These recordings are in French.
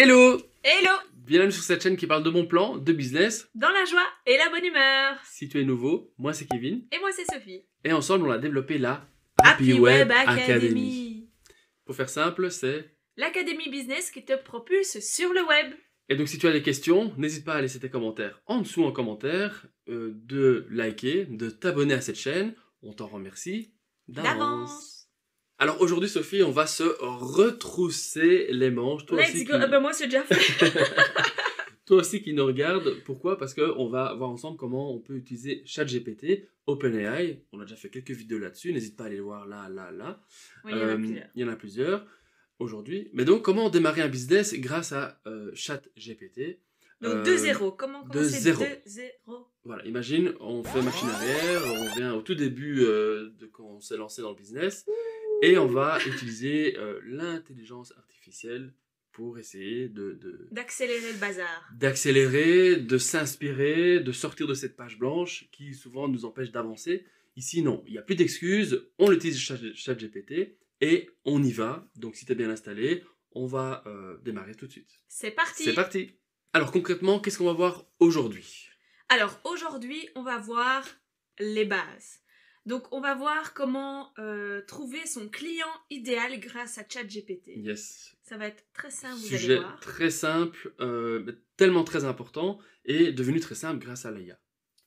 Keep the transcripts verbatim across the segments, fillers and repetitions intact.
Hello! Hello! Bienvenue sur cette chaîne qui parle de bons plans, de business. Dans la joie et la bonne humeur. Si tu es nouveau, moi c'est Kevin. Et moi c'est Sophie. Et ensemble on a développé la Happy Web Academy. Academy. Pour faire simple, c'est... L'académie business qui te propulse sur le web. Et donc si tu as des questions, n'hésite pas à laisser tes commentaires en dessous en commentaire, euh, de liker, de t'abonner à cette chaîne. On t'en remercie d'avance. D'avance. Alors aujourd'hui Sophie, on va se retrousser les manches. Toi Let's aussi go. qui... Ah bah moi c'est déjà fait. Toi aussi qui nous regarde, pourquoi? Parce qu'on va voir ensemble comment on peut utiliser ChatGPT, OpenAI. On a déjà fait quelques vidéos là-dessus, n'hésite pas à aller les voir là, là, là. Oui, il y en a Euh, plusieurs. il y en a plusieurs aujourd'hui. Mais donc, comment démarrer un business grâce à euh, ChatGPT? Donc Euh, de zéro. Comment de commencer zéro. de zéro? Voilà, imagine, on fait machine arrière, on vient au tout début euh, de quand on s'est lancé dans le business, et on va utiliser euh, l'intelligence artificielle pour essayer de... de D'accélérer le bazar. d'accélérer, de s'inspirer, de sortir de cette page blanche qui souvent nous empêche d'avancer. Ici, non, il n'y a plus d'excuses, on utilise ChatGPT et on y va. Donc, si tu es bien installé, on va euh, démarrer tout de suite. C'est parti. C'est parti. Alors, concrètement, qu'est-ce qu'on va voir aujourd'hui? Alors aujourd'hui, on va voir les bases. Donc on va voir comment euh, trouver son client idéal grâce à ChatGPT. Yes. Ça va être très simple, vous Sujet allez voir. très simple, euh, mais tellement très important et devenu très simple grâce à l'I A.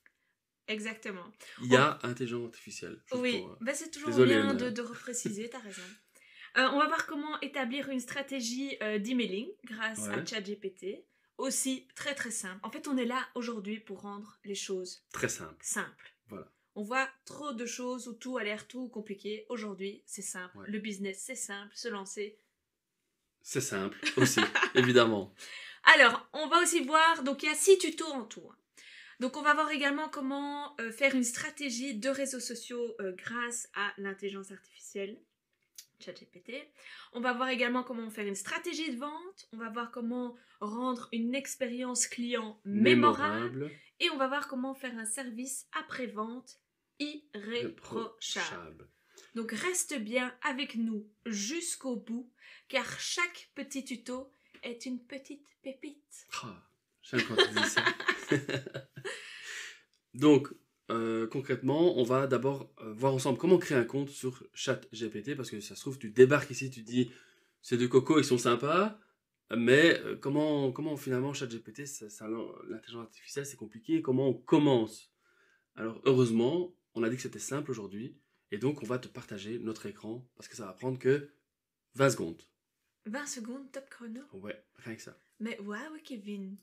Exactement. I A, intelligence artificielle. juste Oui, pour, euh, bah, c'est toujours désolé, bien mais- de, de repréciser, t'as raison. Euh, on va voir comment établir une stratégie euh, d'emailing grâce à Ouais. ChatGPT. Aussi très très simple. En fait, on est là aujourd'hui pour rendre les choses Très simple. simples. Voilà. On voit trop de choses où tout a l'air tout compliqué. Aujourd'hui, c'est simple. Ouais. Le business, c'est simple. Se lancer. C'est simple aussi, évidemment. Alors, on va aussi voir, donc il y a six tutos en tout. hein. Donc on va voir également comment euh, faire une stratégie de réseaux sociaux euh, grâce à l'intelligence artificielle, ChatGPT. On va voir également comment faire une stratégie de vente. On va voir comment rendre une expérience client mémorable. Et on va voir comment faire un service après-vente irréprochable. Reprochable. Donc reste bien avec nous jusqu'au bout, car chaque petit tuto est une petite pépite. Ah, j'aime quand tu dis ça. Donc, euh, concrètement, on va d'abord euh, voir ensemble comment créer un compte sur ChatGPT, parce que ça se trouve, tu débarques ici, tu dis, c'est de coco, ils sont sympas, mais euh, comment, comment finalement ChatGPT, ça, ça, l'intelligence artificielle, c'est compliqué, comment on commence? Alors, heureusement, on a dit que c'était simple aujourd'hui, et donc on va te partager notre écran, parce que ça va prendre que vingt secondes. vingt secondes, top chrono. Ouais, rien que ça. Mais waouh, Kevin.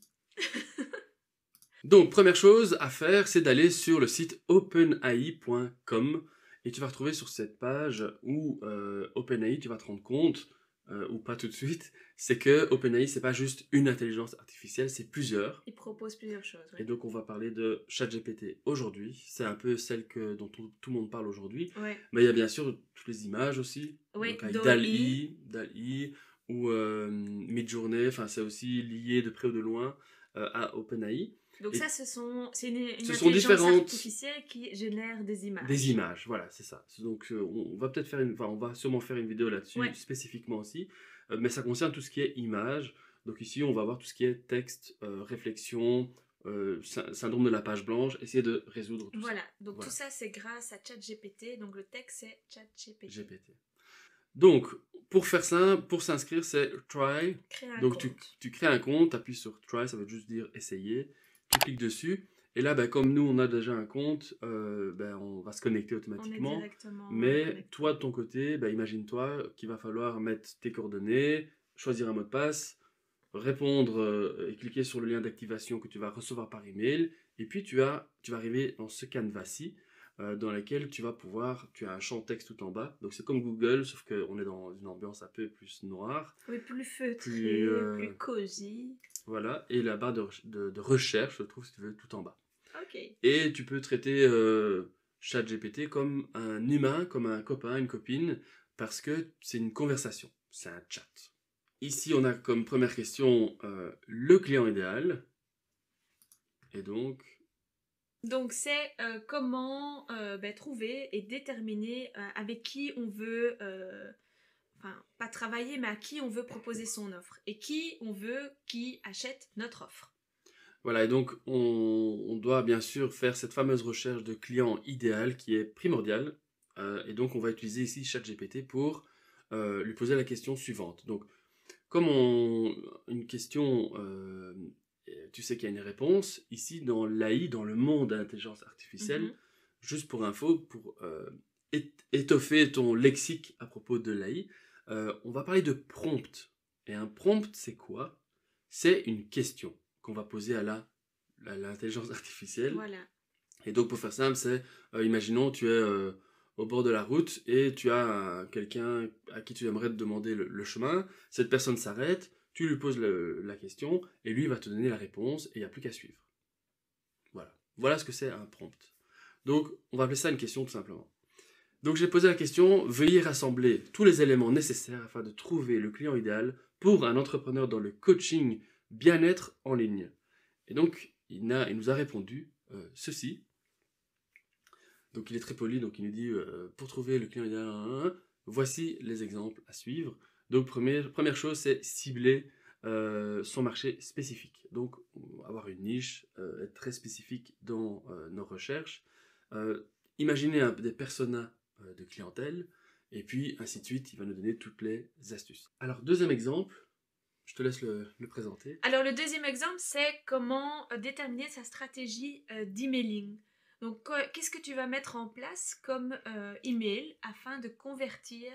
Donc, première chose à faire, c'est d'aller sur le site openai point com et tu vas retrouver sur cette page où euh, OpenAI, tu vas te rendre compte, euh, ou pas tout de suite, c'est que OpenAI, c'est pas juste une intelligence artificielle, c'est plusieurs. Il propose plusieurs choses. Et Ouais. donc, on va parler de ChatGPT aujourd'hui. C'est un peu celle que, dont tout, tout le monde parle aujourd'hui. Ouais. Mais il y a bien sûr toutes les images aussi. Oui, donc avec Dall-E. Dall-E, Dall-E ou euh, Midjourney, enfin c'est aussi lié de près ou de loin euh, à OpenAI. Donc Et ça, ce sont, c'est une, une ce sont intelligence différentes- artificielle qui génère des images. Des images, voilà, c'est ça. Donc euh, on, on va peut-être faire une, enfin on va sûrement faire une vidéo là-dessus Ouais. spécifiquement aussi, euh, mais ça concerne tout ce qui est images. Donc ici on va voir tout ce qui est texte, euh, réflexion, euh, sy- syndrome de la page blanche, essayer de résoudre tout Voilà, donc Voilà. tout ça c'est grâce à ChatGPT, donc le texte c'est ça. ChatGPT. G P T. Donc pour faire ça, pour s'inscrire c'est try. Créer un Donc tu, compte. tu crées un compte, tu appuies sur try, ça veut juste dire essayer. Tu cliques dessus. Et là, ben, comme nous, on a déjà un compte, euh, ben, on va se connecter On est automatiquement. directement Mais connecté. toi, de ton côté, ben, imagine-toi qu'il va falloir mettre tes coordonnées, choisir un mot de passe, répondre euh, et cliquer sur le lien d'activation que tu vas recevoir par email. Et puis, tu, as, tu vas arriver dans ce canevas-ci, euh, dans lequel tu vas pouvoir, tu as un champ texte tout en bas. Donc, c'est comme Google, sauf qu'on est dans une ambiance un peu plus noire. Oui, plus feutré, Plus, euh, plus cosy. Voilà. Et la barre de, re- de, de recherche se trouve, si tu veux, tout en bas. Ok. Et tu peux traiter euh, ChatGPT comme un humain, comme un copain, une copine, parce que c'est une conversation, c'est un chat. Ici, on a comme première question euh, le client idéal. Et donc, Donc c'est euh, comment euh, ben, trouver et déterminer euh, avec qui on veut, euh, enfin, pas travailler, mais à qui on veut proposer son offre et qui on veut qui achète notre offre. Voilà, et donc on, on doit bien sûr faire cette fameuse recherche de client idéal qui est primordiale. Euh, et donc on va utiliser ici ChatGPT pour euh, lui poser la question suivante. Donc, comme on, une question, euh, tu sais qu'il y a une réponse, ici dans l'A I, dans le monde de l'intelligence artificielle, Mhm. juste pour info, pour euh, ét- étoffer ton lexique à propos de l'A I, euh, on va parler de prompt. Et un prompt, c'est quoi? C'est une question qu'on va poser à la, à l'intelligence artificielle. Voilà. Et donc, pour faire simple, c'est, euh, imaginons, tu es euh, au bord de la route et tu as euh, quelqu'un à qui tu aimerais te demander le, le chemin. Cette personne s'arrête, tu lui poses le- la question et lui va te donner la réponse et il n'y a plus qu'à suivre. Voilà. Voilà ce que c'est un prompt. Donc, on va appeler ça une question tout simplement. Donc, j'ai posé la question, veuillez rassembler tous les éléments nécessaires afin de trouver le client idéal pour un entrepreneur dans le coaching bien-être en ligne. Et donc, il, a, il nous a répondu euh, ceci. Donc il est très poli, donc il nous dit euh, pour trouver le client idéal, voici les exemples à suivre. Donc première, première chose, c'est cibler euh, son marché spécifique. Donc avoir une niche, euh, être très spécifique dans euh, nos recherches. Euh, imaginer un, des personas euh, de clientèle, et puis ainsi de suite, il va nous donner toutes les astuces. Alors deuxième exemple, je te laisse le, le présenter. Alors, le deuxième exemple, c'est comment euh, déterminer sa stratégie euh, d'emailing. Donc, quoi- qu'est-ce que tu vas mettre en place comme euh, email afin de convertir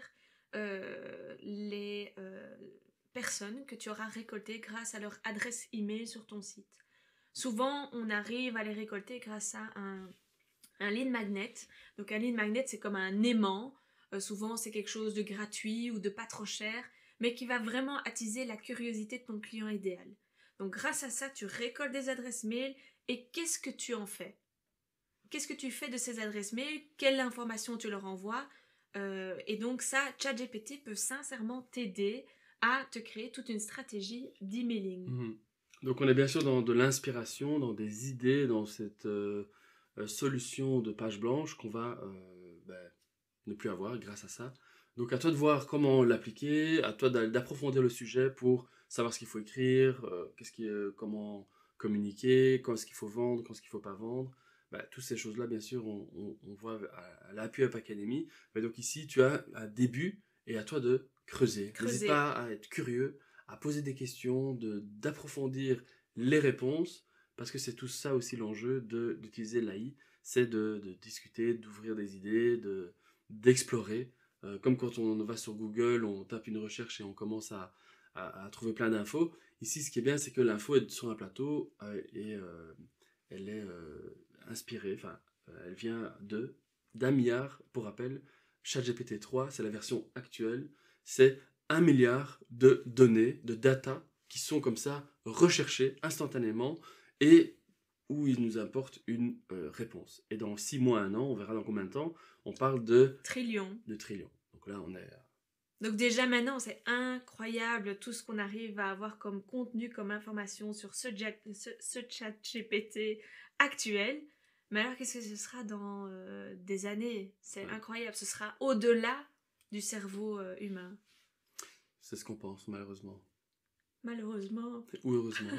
euh, les euh, personnes que tu auras récoltées grâce à leur adresse email sur ton site. Souvent, on arrive à les récolter grâce à un, un lead magnet. Donc, un lead magnet, c'est comme un aimant. Euh, souvent, c'est quelque chose de gratuit ou de pas trop cher, mais qui va vraiment attiser la curiosité de ton client idéal. Donc, grâce à ça, tu récoltes des adresses mail et qu'est-ce que tu en fais? Qu'est-ce que tu fais de ces adresses mail? Quelle information tu leur envoies? Euh, Et donc, ça, ChatGPT peut sincèrement t'aider à te créer toute une stratégie d'emailing. Mhm. Donc on est bien sûr dans de l'inspiration, dans des idées, dans cette euh, euh, solution de page blanche qu'on va euh, ben, ne plus avoir grâce à ça. Donc à toi de voir comment l'appliquer, à toi d'a- d'approfondir le sujet pour savoir ce qu'il faut écrire, euh, qu'est-ce qui, euh, comment communiquer, quand est-ce qu'il faut vendre, quand est-ce qu'il ne faut pas vendre. Ben, toutes ces choses-là, bien sûr, on, on- on voit à, à l'Appui Up Academy. Mais donc ici, tu as un début et à toi de creuser. N'hésite Creuser. pas à être curieux, à poser des questions, de, d'approfondir les réponses, parce que c'est tout ça aussi l'enjeu de, d'utiliser l'A I, c'est de, de discuter, d'ouvrir des idées, de, d'explorer. Euh, comme quand on va sur Google, on tape une recherche et on commence à, à, à trouver plein d'infos. Ici, ce qui est bien, c'est que l'info est sur un plateau euh, et euh, elle est euh, inspirée, enfin, euh, elle vient de d'un milliard, pour rappel, ChatGPT trois, c'est la version actuelle, c'est un milliard de données, de data, qui sont comme ça recherchées instantanément et où il nous apporte une euh, réponse. Et dans six mois, un an, on verra dans combien de temps, on parle de, Trillion. de trillions. Donc là, on est... Donc déjà maintenant, c'est incroyable tout ce qu'on arrive à avoir comme contenu, comme information sur ce, jet- ce, ce chat G P T actuel. Mais alors qu'est-ce que ce sera dans euh, des années? C'est Ouais. incroyable, ce sera au-delà du cerveau euh, humain. C'est ce qu'on pense, malheureusement. Malheureusement. Ou heureusement.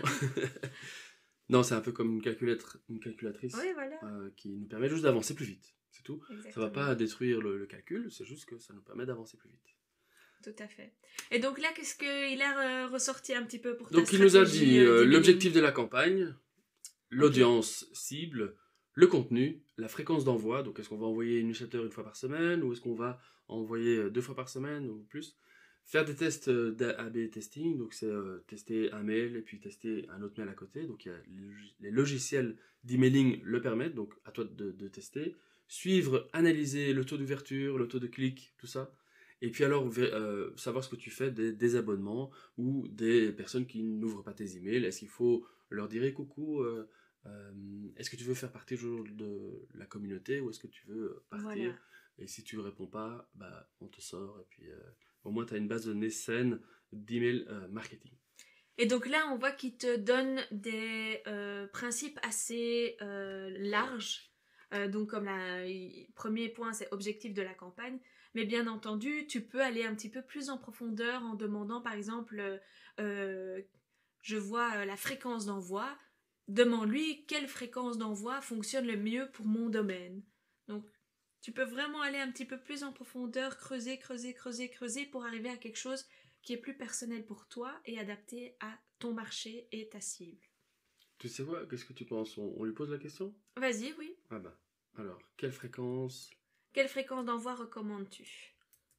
Non, c'est un peu comme une, calculatrice, une calculatrice Oui, voilà. euh, qui nous permet juste d'avancer plus vite. C'est tout. Ça Exactement. va pas détruire le, le calcul, c'est juste que ça nous permet d'avancer plus vite. Tout à fait. Et donc là, qu'est-ce qu'il a euh, ressorti un petit peu pour ta Donc il stratégie nous a dit euh, euh, d'emailing? l'objectif de la campagne, l'audience cible, le contenu, la fréquence d'envoi. Donc est-ce qu'on va envoyer une newsletter une fois par semaine ou est-ce qu'on va envoyer euh, deux fois par semaine ou plus? Faire des tests d'A B testing, donc c'est euh, tester un mail et puis tester un autre mail à côté. Donc il y a les log- les logiciels d'emailing le permettent, donc à toi de, de tester. Suivre, analyser le taux d'ouverture, le taux de clic, tout ça. Et puis alors vé- euh, savoir ce que tu fais des désabonnements ou des personnes qui n'ouvrent pas tes emails. Est-ce qu'il faut leur dire eh, coucou, euh, euh, est-ce que tu veux faire partie toujours de la communauté ou est-ce que tu veux partir? Voilà. Et si tu ne réponds pas, bah, on te sort et puis euh, au moins tu as une base de données saine d'email euh, marketing. Et donc là, on voit qu'il te donne des euh, principes assez euh, larges. Euh, donc comme le premier point, c'est objectif de la campagne. Mais bien entendu, tu peux aller un petit peu plus en profondeur en demandant, par exemple, euh, euh, je vois euh, la fréquence d'envoi. Demande-lui quelle fréquence d'envoi fonctionne le mieux pour mon domaine. Donc, tu peux vraiment aller un petit peu plus en profondeur, creuser, creuser, creuser, creuser pour arriver à quelque chose qui est plus personnel pour toi et adapté à ton marché et ta cible. Tu sais quoi? Qu'est-ce que tu penses? On, on lui pose la question? Vas-y, oui. Ah bah, alors, quelle fréquence? Quelle fréquence d'envoi recommandes-tu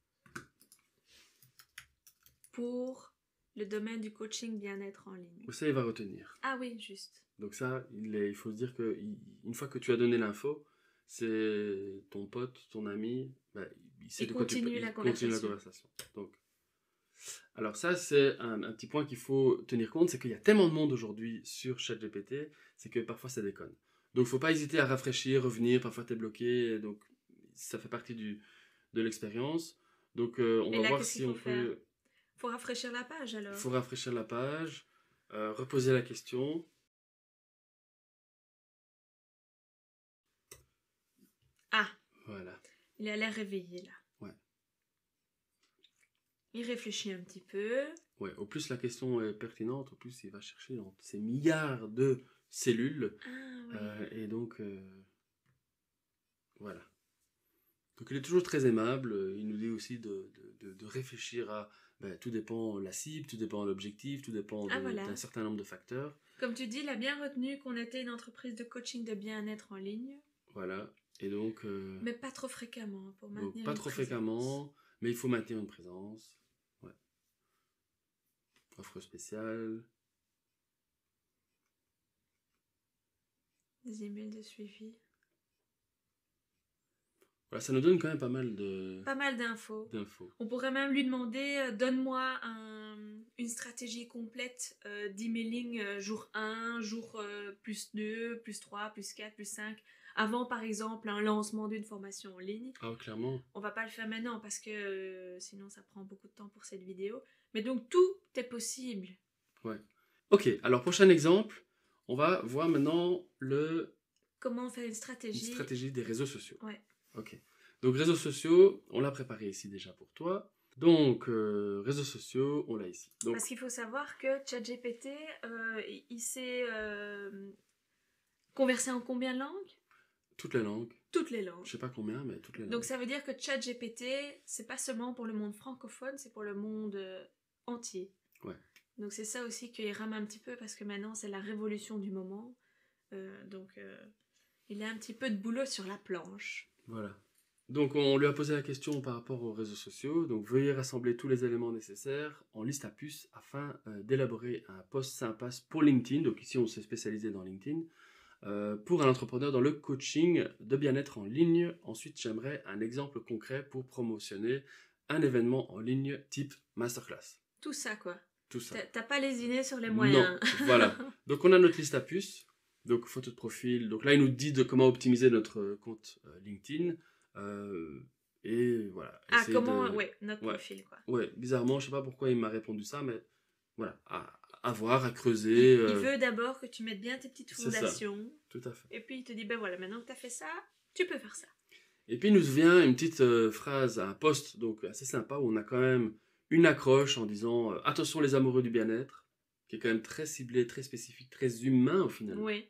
pour le domaine du coaching bien-être en ligne? Ça, il va retenir. Ah oui, juste. Donc ça, il, est, il faut se dire que il- une fois que tu as donné l'info, c'est ton pote, ton ami, bah, il sait Il de quoi tu continue il la continue la conversation. conversation. Donc, alors ça, c'est un, un petit point qu'il faut tenir compte, c'est qu'il y a tellement de monde aujourd'hui sur ChatGPT, c'est que parfois ça déconne. Donc, faut pas hésiter à rafraîchir, revenir, parfois t'es bloqué, donc ça fait partie du, de l'expérience. Donc, euh, on Et va là, voir qu'est-ce qu'il si faut on faire? peut... Faut rafraîchir la page Il alors. faut rafraîchir la page, euh, reposer la question. Ah, Voilà. il a l'air réveillé là. Ouais. Il réfléchit un petit peu. Ouais, au plus la question est pertinente, au plus il va chercher dans ces milliards de cellules. Ah oui. Euh, et donc, euh, voilà. Donc il est toujours très aimable. Il nous dit aussi de, de, de, de réfléchir à... Ben, tout dépend de la cible, tout dépend de l'objectif, tout dépend Ah, de- voilà. d'un certain nombre de facteurs. Comme tu dis, il a bien retenu qu'on était une entreprise de coaching de bien-être en ligne. Voilà. Et donc... euh, Mais pas trop fréquemment pour donc maintenir pas une trop présence. fréquemment, mais il faut maintenir une présence. Ouais. Offre spéciale. Des emails de suivi. Voilà, ça nous donne quand même pas mal de Pas mal d'infos. d'infos. On pourrait même lui demander, euh, donne-moi un- une stratégie complète euh, d'emailing euh, jour un, jour euh, plus deux, plus trois, plus quatre, plus cinq, avant par exemple un lancement d'une formation en ligne. Ah, clairement. On va pas le faire maintenant parce que euh, sinon ça prend beaucoup de temps pour cette vidéo. Mais donc tout est possible. Ouais. Ok, alors prochain exemple, on va voir maintenant le, Comment faire une une stratégie? stratégie des réseaux sociaux. Ouais. Ok. Donc réseaux sociaux, on l'a préparé ici déjà pour toi. Donc euh, réseaux sociaux, on l'a ici. Donc Parce qu'il faut savoir que ChatGPT, euh, il- il sait euh, converser en combien de langues? toutes les langues, Toutes les langues. je sais pas combien, mais toutes les langues. Donc ça veut dire que ChatGPT, c'est pas seulement pour le monde francophone, c'est pour le monde euh, entier. Ouais. Donc c'est ça aussi qu'il rame un petit peu parce que maintenant c'est la révolution du moment. Euh, donc euh, il a un petit peu de boulot sur la planche. Voilà. Donc on lui a posé la question par rapport aux réseaux sociaux. Donc veuillez rassembler tous les éléments nécessaires en liste à puce afin euh, d'élaborer un post sympa pour LinkedIn. Donc ici on s'est spécialisé dans LinkedIn. Euh, pour un entrepreneur dans le coaching de bien-être en ligne. Ensuite, j'aimerais un exemple concret pour promotionner un événement en ligne type masterclass. Tout ça quoi. Tout ça. T'as- T'as pas lésiné sur les moyens. Non, voilà. Donc on a notre liste à puces. Donc photo de profil. Donc là, il nous dit de comment optimiser notre compte euh, LinkedIn. Euh, et voilà. Ah Essayer comment, de... ouais, notre Ouais. profil quoi. Ouais, bizarrement, je sais pas pourquoi il m'a répondu ça, mais voilà, à, à voir, à creuser. Il, il euh, veut d'abord que tu mettes bien tes petites c'est ça. fondations. Tout à fait. Et puis il te dit, ben voilà, maintenant que t'as fait ça, tu peux faire ça. Et puis il nous vient une petite euh, phrase, un post donc assez sympa où on a quand même une accroche en disant euh, attention les amoureux du bien-être, qui est quand même très ciblé, très spécifique, très humain au final. Oui.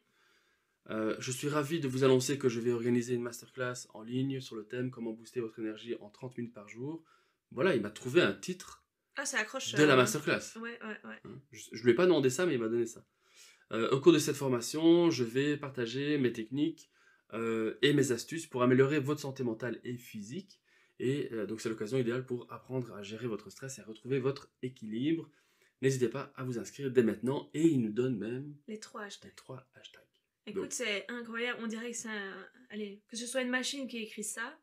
Euh, je suis ravi de vous annoncer que je vais organiser une masterclass en ligne sur le thème comment booster votre énergie en trente minutes par jour. Voilà, il m'a trouvé un titre Ah, ça accroche. de la euh, masterclass. Ouais, ouais, ouais. Hein, Je, je lui ai pas demandé ça, mais il m'a donné ça. Euh, au cours de cette formation, je vais partager mes techniques euh, et mes astuces pour améliorer votre santé mentale et physique. Et euh, donc c'est l'occasion idéale pour apprendre à gérer votre stress et à retrouver votre équilibre. N'hésitez pas à vous inscrire dès maintenant. Et il nous donne même Les trois les hashtags. trois hashtags. Écoute, Donc. c'est incroyable. On dirait que c'est un... Allez, que ce soit une machine qui écrit ça,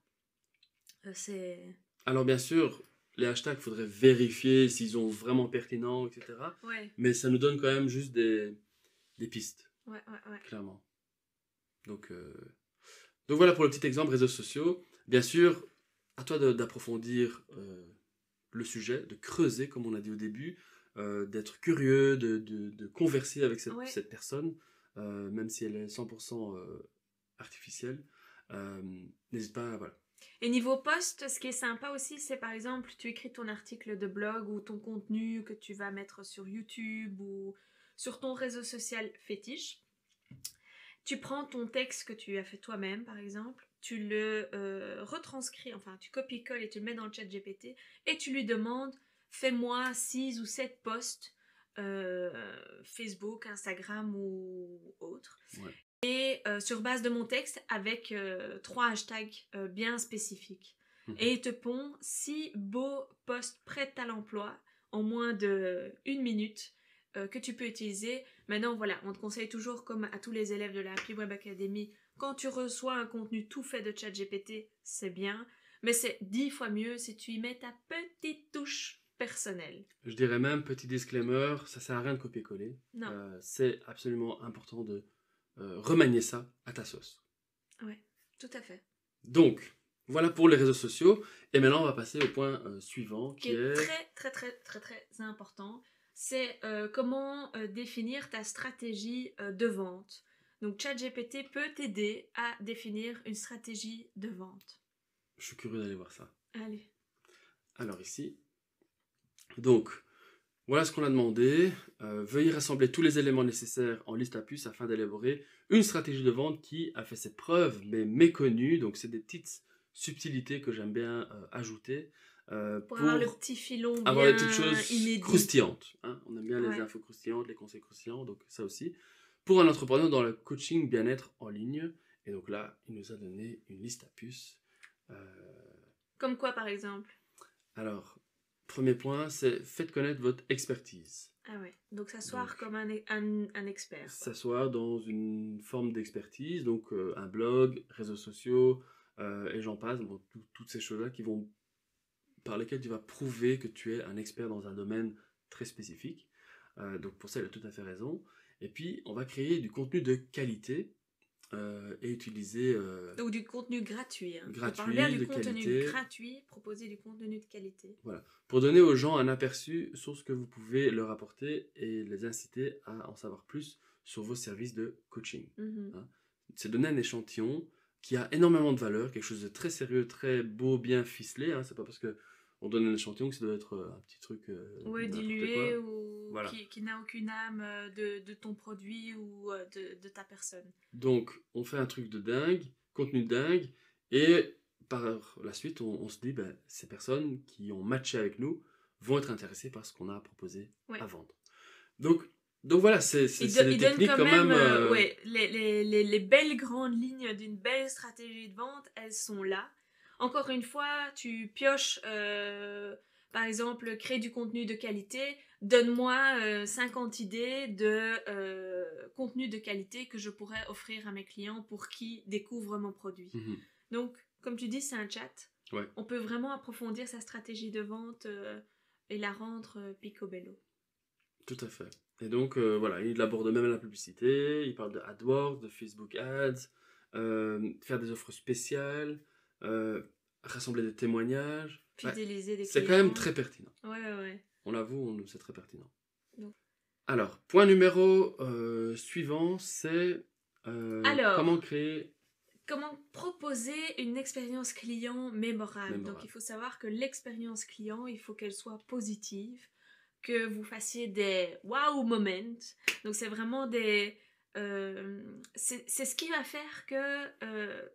euh, c'est... Alors bien sûr, les hashtags, il faudrait vérifier s'ils sont vraiment pertinents, et cetera. Ouais, Mais ça nous donne quand même juste des, des pistes. ouais, ouais, ouais. Clairement. Donc, euh, donc voilà pour le petit exemple réseaux sociaux. Bien sûr, à toi de- d'approfondir euh, le sujet, de creuser, comme on a dit au début, euh, d'être curieux, de, de- de converser avec cette, Ouais. cette personne, euh, même si elle est cent pour cent euh, artificielle. Euh, N'hésite pas, voilà. Et niveau post, ce qui est sympa aussi, c'est par exemple, tu écris ton article de blog ou ton contenu que tu vas mettre sur YouTube ou sur ton réseau social fétiche. Tu prends ton texte que tu as fait toi-même, par exemple, tu le euh, retranscris, enfin, tu copies-colles et tu le mets dans le chat G P T et tu lui demandes, fais-moi six ou sept posts euh, Facebook, Instagram ou autre. Ouais. Et euh, sur base de mon texte avec euh, trois hashtags euh, bien spécifiques. Mmh. Et il te pond six beaux posts prêts à l'emploi en moins de une minute euh, que tu peux utiliser. Maintenant, voilà, on te conseille toujours, comme à tous les élèves de la Appli Web Academy, quand tu reçois un contenu tout fait de ChatGPT, c'est bien, mais c'est dix fois mieux si tu y mets ta petite touche personnelle. Je dirais même, petit disclaimer, ça sert à rien de copier-coller. Non. Euh, c'est absolument important de Euh, remanier ça à ta sauce. Oui, tout à fait. Donc, voilà pour les réseaux sociaux. Et maintenant, on va passer au point euh, suivant, qui, qui est, est très, très, très, très, très important. C'est euh, comment euh, définir ta stratégie euh, de vente. Donc, ChatGPT peut t'aider à définir une stratégie de vente. Je suis curieux d'aller voir ça. Allez. Alors ici, donc, voilà ce qu'on a demandé. Euh, veuillez rassembler tous les éléments nécessaires en liste à puces afin d'élaborer une stratégie de vente qui a fait ses preuves mais méconnue. Donc, c'est des petites subtilités que j'aime bien euh, ajouter. Euh, pour, pour avoir le petit filon bien avoir des petites choses inédit. croustillantes. Hein. On aime bien les Ouais. infos croustillantes, les conseils croustillants, donc ça aussi. Pour un entrepreneur dans le coaching bien-être en ligne. Et donc là, il nous a donné une liste à puces. Euh... Comme quoi, par exemple? Alors, premier point, c'est faites connaître votre expertise. Ah ouais, donc s'asseoir comme un, un, un expert. S'asseoir dans une forme d'expertise, donc euh, un blog, réseaux sociaux, euh, et j'en passe, bon, tout, toutes ces choses-là qui vont, par lesquelles tu vas prouver que tu es un expert dans un domaine très spécifique. Euh, donc pour ça, il a tout à fait raison. Et puis, on va créer du contenu de qualité euh, et utiliser... Euh, donc du contenu gratuit. Hein. Gratuit, on parle bien du de contenu qualité. gratuit, proposer du contenu de qualité. Voilà. Pour donner aux gens un aperçu sur ce que vous pouvez leur apporter et les inciter à en savoir plus sur vos services de coaching. Mm-hmm. Hein. C'est donner un échantillon qui a énormément de valeur, quelque chose de très sérieux, très beau, bien ficelé. Hein. C'est pas parce que on donne un échantillon que ça doit être un petit truc euh, ouais, dilué quoi. ou voilà. qui, qui n'a aucune âme de, de ton produit ou de, de ta personne. Donc, on fait un truc de dingue, contenu de dingue, et par la suite, on, on se dit, ben, ces personnes qui ont matché avec nous vont être intéressées par ce qu'on a à proposer ouais. à vendre. Donc, donc voilà, c'est, c'est, c'est des techniques quand même... même euh, ouais, les, les, les, les belles grandes lignes d'une belle stratégie de vente, elles sont là. Encore une fois, tu pioches, euh, par exemple, créer du contenu de qualité. Donne-moi euh, cinquante idées de euh, contenu de qualité que je pourrais offrir à mes clients pour qu'ils découvrent mon produit. Mm-hmm. Donc, comme tu dis, c'est un chat. Ouais. On peut vraiment approfondir sa stratégie de vente euh, et la rendre euh, picobello. Tout à fait. Et donc, euh, voilà, il aborde même la publicité, il parle de AdWords, de Facebook Ads, euh, faire des offres spéciales, euh, rassembler des témoignages. Fidéliser ouais, des c'est clients. C'est quand même très pertinent. Ouais, ouais, ouais. On l'avoue, on, c'est très pertinent. Donc. Alors, point numéro euh, suivant, c'est euh, Alors, comment créer... Comment proposer une expérience client mémorable. mémorable. Donc, il faut savoir que l'expérience client, il faut qu'elle soit positive, que vous fassiez des wow moments. Donc, c'est vraiment des... Euh, c'est, c'est ce qui va faire que euh,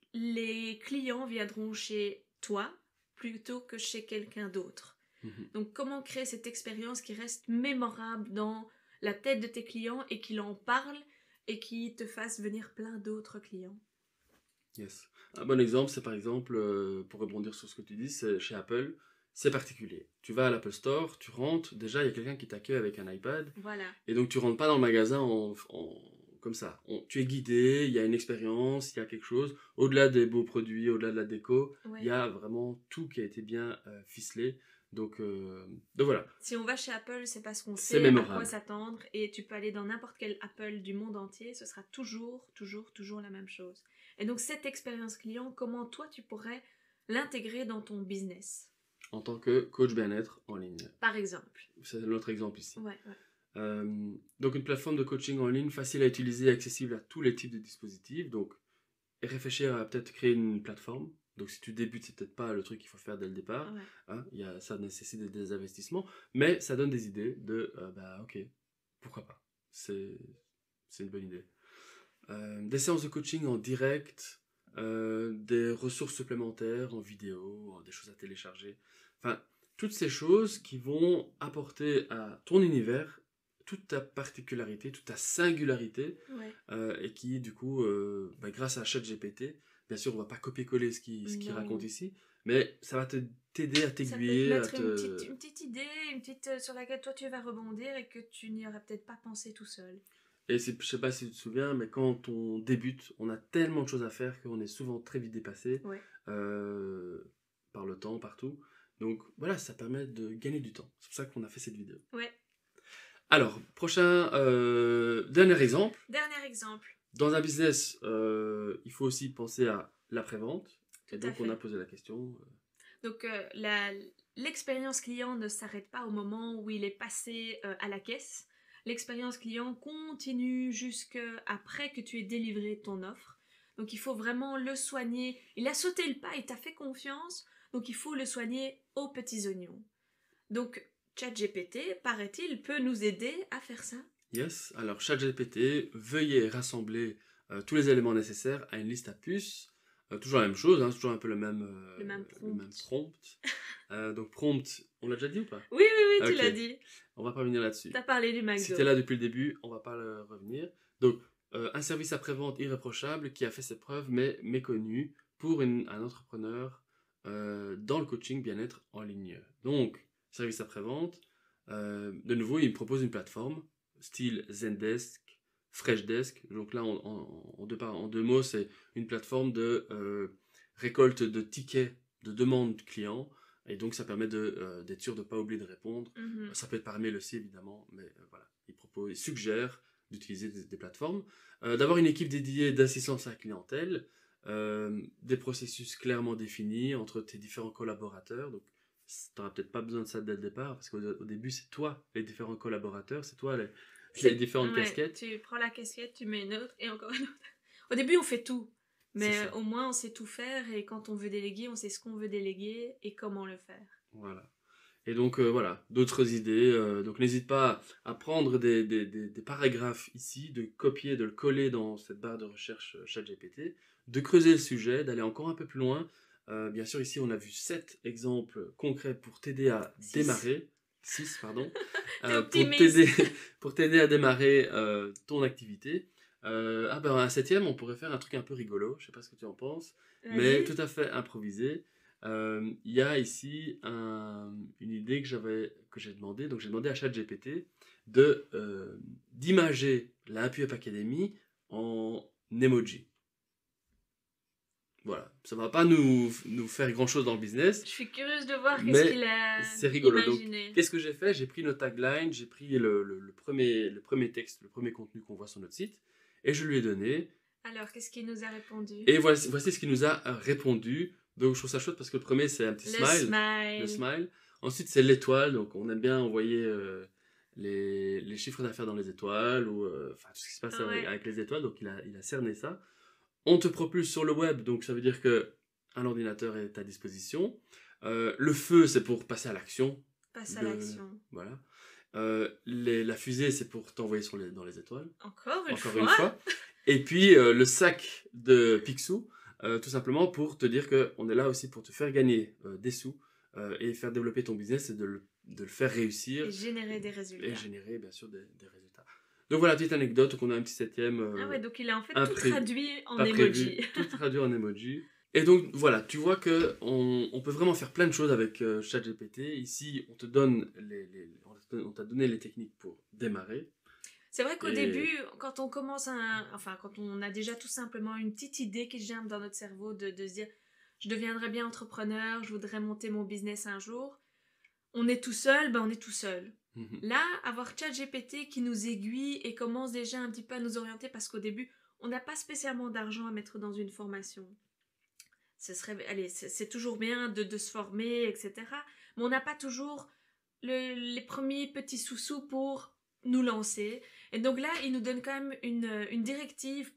les clients viendront chez toi plutôt que chez quelqu'un d'autre. Mm-hmm. Donc, comment créer cette expérience qui reste mémorable dans la tête de tes clients et qui en parle et qui te fasse venir plein d'autres clients. Yes. Un bon exemple, c'est par exemple, euh, pour rebondir sur ce que tu dis, c'est chez Apple, c'est particulier. Tu vas à l'Apple Store, tu rentres, déjà il y a quelqu'un qui t'accueille avec un iPad. Voilà. Et donc tu rentres pas dans le magasin en, en, comme ça. On, tu es guidé, il y a une expérience, il y a quelque chose. Au-delà des beaux produits, au-delà de la déco, ouais. il y a vraiment tout qui a été bien euh, ficelé. Donc, euh, donc voilà. Si on va chez Apple, c'est parce qu'on c'est sait mémorable. à quoi s'attendre. Et tu peux aller dans n'importe quel Apple du monde entier, ce sera toujours, toujours, toujours la même chose. Et donc cette expérience client, comment toi tu pourrais l'intégrer dans ton business ? En tant que coach bien-être en ligne. Par exemple. C'est notre exemple ici. Ouais, ouais. Euh, donc une plateforme de coaching en ligne facile à utiliser, accessible à tous les types de dispositifs. Donc réfléchir à peut-être créer une plateforme Donc si tu débutes, c'est peut-être pas le truc qu'il faut faire dès le départ. Ouais. Hein, il y a, ça nécessite des, des investissements, mais ça donne des idées de, euh, bah ok, pourquoi pas. C'est c'est une bonne idée. Euh, des séances de coaching en direct, euh, des ressources supplémentaires en vidéo, des choses à télécharger. Enfin, toutes ces choses qui vont apporter à ton univers toute ta particularité, toute ta singularité, Ouais. euh, et qui, du coup, euh, bah, grâce à ChatGPT, bien sûr, on va pas copier-coller ce qu'il ce qu'il Non. raconte ici, mais ça va te t'aider à Ça peut te t'aiguiller, à mettre te... une petite, une petite idée, une petite euh, sur laquelle toi tu vas rebondir et que tu n'y aurais peut-être pas pensé tout seul. Et c'est- je sais pas si tu te souviens, mais quand on débute, on a tellement de choses à faire qu'on est souvent très vite dépassé Ouais. euh, par le temps, partout. Donc voilà, ça permet de gagner du temps. C'est pour ça qu'on a fait cette vidéo. Ouais. Alors, prochain, euh, dernier exemple. Dernier exemple. Dans un business, euh, il faut aussi penser à l'après-vente. Et Tout à donc, on fait. a posé la question. euh, Donc euh, la- l'expérience client ne s'arrête pas au moment où il est passé euh, à la caisse. L'expérience client continue jusque après que tu aies délivré ton offre. Donc il faut vraiment le soigner. Il a sauté le pas, il t'a fait confiance, donc il faut le soigner aux petits oignons. Donc ChatGPT, paraît-il, peut nous aider à faire ça. Yes. Alors, ChatGPT, veuillez rassembler euh, tous les éléments nécessaires à une liste à puces. Euh, toujours la même chose, hein, c'est toujours un peu le même, euh, Le même le même prompt. prompt. Euh, donc, prompt, on l'a déjà dit ou pas? Oui, oui, oui, tu Ok. l'as dit. On va pas revenir là-dessus. T'as parlé du McDo. Si t'es là depuis le début, on va pas le revenir. Donc, euh, un service après-vente irréprochable qui a fait ses preuves mais méconnu pour une- un entrepreneur euh, dans le coaching bien-être en ligne. Donc, service après-vente, euh, de nouveau, il propose une plateforme style Zendesk, Freshdesk. Donc là, en, en- en deux, par- en deux mots, c'est une plateforme de euh, récolte de tickets de demandes clients. Et donc, ça permet de, euh, d'être sûr de ne pas oublier de répondre. Mhm. Ça peut être par mail aussi, évidemment, mais euh, voilà. Il propose, il suggère d'utiliser des, des plateformes. Euh, d'avoir une équipe dédiée d'assistance à la clientèle, euh, des processus clairement définis entre tes différents collaborateurs. Donc, tu n'auras peut-être pas besoin de ça dès le départ, parce qu'au au début, c'est toi, les différents collaborateurs, c'est toi, les, les différentes Ouais, casquettes. Tu prends la casquette, tu mets une autre et encore une autre. Au début, on fait tout. C'est Mais ça. au moins, on sait tout faire et quand on veut déléguer, on sait ce qu'on veut déléguer et comment le faire. Voilà. Et donc, euh, voilà, d'autres idées. euh, donc, n'hésite pas à prendre des, des, des, des paragraphes ici, de copier, de le coller dans cette barre de recherche euh, ChatGPT, de creuser le sujet, d'aller encore un peu plus loin. Euh, bien sûr, ici, on a vu sept exemples concrets pour t'aider à Six. démarrer. six, pardon. T'es Euh, pour optimiste. t'aider pour t'aider à démarrer euh, ton activité. Euh, ah ben, un septième, on pourrait faire un truc un peu rigolo. Je sais pas ce que tu en penses, mais Vas-y. tout à fait improvisé. Euh, Il y a ici un- une idée que j'avais que j'ai demandé. Donc j'ai demandé à ChatGPT de euh, d'imager la Happy Up Academy en emoji. Voilà, ça va pas nous, nous faire grand chose dans le business, Je suis curieuse de voir mais qu'est-ce qu'il a c'est rigolo. Donc, imaginé. qu'est-ce que j'ai fait? J'ai pris nos taglines, j'ai pris le, le- le premier, le premier texte, le premier contenu qu'on voit sur notre site, et je lui ai donné. Alors, qu'est-ce qu'il nous a répondu? Et voici, voici ce qu'il nous a euh, répondu. Donc je trouve ça chouette parce que le premier c'est un petit Le smile, smile. le smile. Ensuite c'est l'étoile, donc on aime bien envoyer euh, les, les chiffres d'affaires dans les étoiles ou euh, enfin tout ce qui se passe Ouais. avec, avec les étoiles. Donc il a, il a cerné ça. On te propulse sur le web, donc ça veut dire que un ordinateur est à disposition. Euh, le feu c'est pour passer à l'action. Passe à Le- l'action. Voilà. Euh, les- la fusée c'est pour t'envoyer sur les, dans les étoiles. Encore une Encore fois. une fois. Et puis euh, le sac de Picsou, euh, tout simplement pour te dire qu'on est là aussi pour te faire gagner euh, des sous euh, et faire développer ton business et de le, de le faire réussir Et générer des résultats. et générer bien sûr des, des résultats. Donc voilà, petite anecdote, qu'on a un petit septième. euh, Ah ouais, donc il a en fait imprévu- tout traduit en pas emoji. prévu, tout traduit en emoji. Et donc voilà, tu vois que on, on peut vraiment faire plein de choses avec euh, ChatGPT. Ici, on te donne les, les- on t'a donné les techniques pour démarrer. C'est vrai qu'au Et- début, quand on commence un... Enfin, quand on a déjà tout simplement une petite idée qui germe dans notre cerveau de, de se dire « Je deviendrai bien entrepreneur, je voudrais monter mon business un jour », on est tout seul, ben on est tout seul. Mhm. Là, avoir ChatGPT qui nous aiguille et commence déjà un petit peu à nous orienter parce qu'au début, on n'a pas spécialement d'argent à mettre dans une formation. Ce serait, allez, c'est c'est toujours bien de, de se former, et cetera. Mais on n'a pas toujours le- les premiers petits sous-sous pour nous lancer. Et donc là, il nous donne quand même une, une directive pour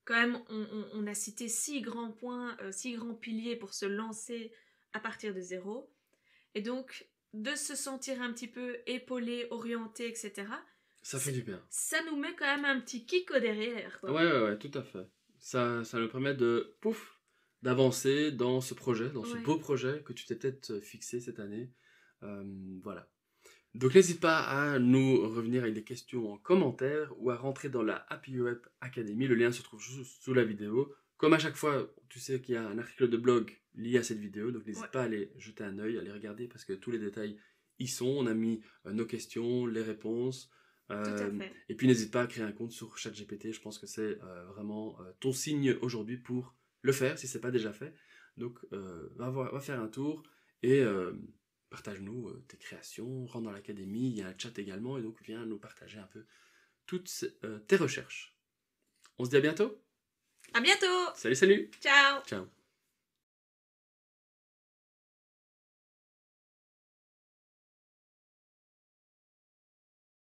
quand même, on, on- on a cité six grands points, euh, six grands piliers pour se lancer à partir de zéro. Et donc, de se sentir un petit peu épaulé, orienté, et cetera. Ça fait du bien. Ça nous met quand même un petit kick au derrière, quoi. Ouais, ouais, ouais, tout à fait. Ça, ça nous permet de, pouf, d'avancer dans ce projet, dans ce Ouais. beau projet que tu t'es peut-être fixé cette année. Euh, voilà. Donc n'hésite pas à nous revenir avec des questions en commentaire ou à rentrer dans la Happy Web Academy. Le lien se trouve juste sous la vidéo. Comme à chaque fois, tu sais qu'il y a un article de blog lié à cette vidéo, donc n'hésite Ouais. pas à aller jeter un œil, à les regarder parce que tous les détails y sont. On a mis euh, nos questions, les réponses. Euh, Tout à fait. et puis n'hésite pas à créer un compte sur ChatGPT. Je pense que c'est euh, vraiment euh, ton signe aujourd'hui pour le faire si ce n'est pas déjà fait. Donc euh, va, voir- va faire un tour et euh, partage-nous euh, tes créations, rentre dans l'académie, il y a un chat également, et donc viens nous partager un peu toutes euh, tes recherches. On se dit à bientôt. À bientôt. Salut, salut. Ciao. Ciao.